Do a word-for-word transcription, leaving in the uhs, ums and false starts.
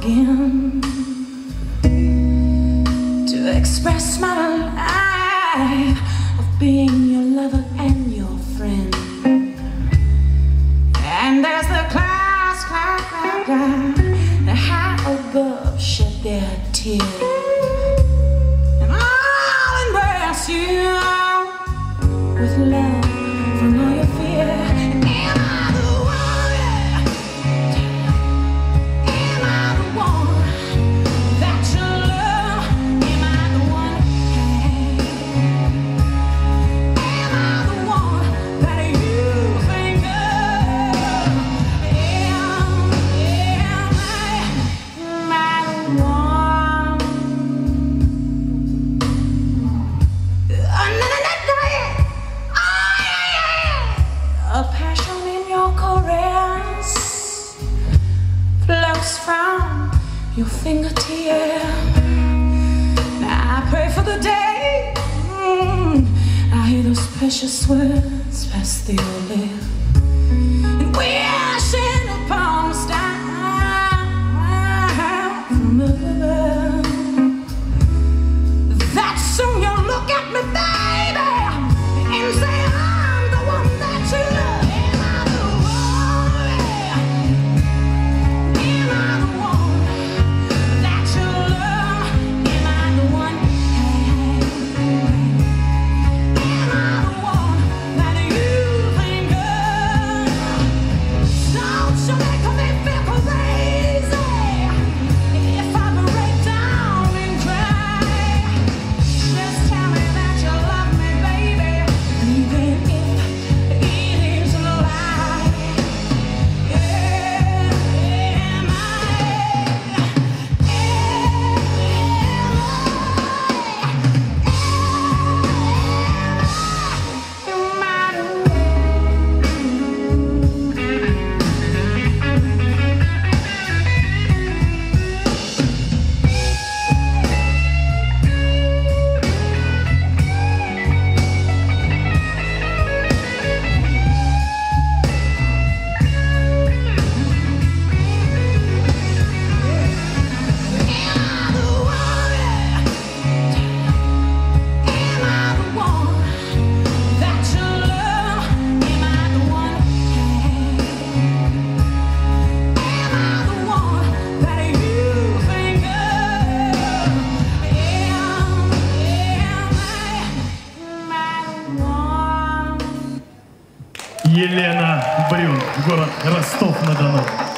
again to express my life of being your lover and your friend. And there's the clouds, cloud, cloud, cloud, that high above shed their tears, and I'll embrace you with love from all your fear. Am I the one? Am I the one that you love? Am I the one? Am I the one that you think of? Am, am I, am I the one? Another night, a passion in your caress flows from your fingertip. Now I pray for the day mm, I hear those precious words pass through your lips, and wishing upon a star from above that soon you'll look at me, baby, and say, I'm the one that you love. Елена Бryun, город Ростов-на-Дону.